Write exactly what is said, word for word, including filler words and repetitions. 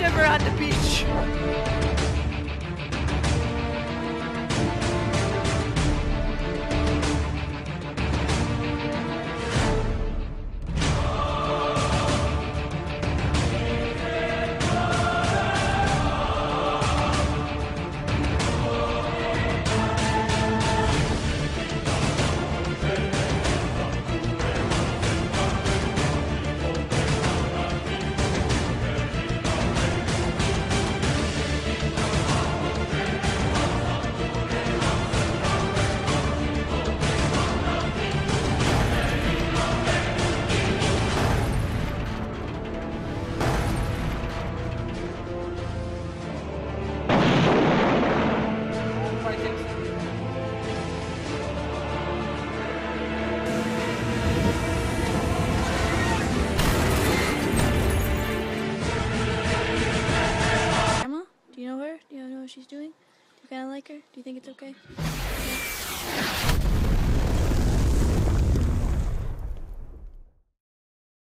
river on the beach. Do you know her? Do you know what she's doing? Do you kind of like her? Do you think it's okay?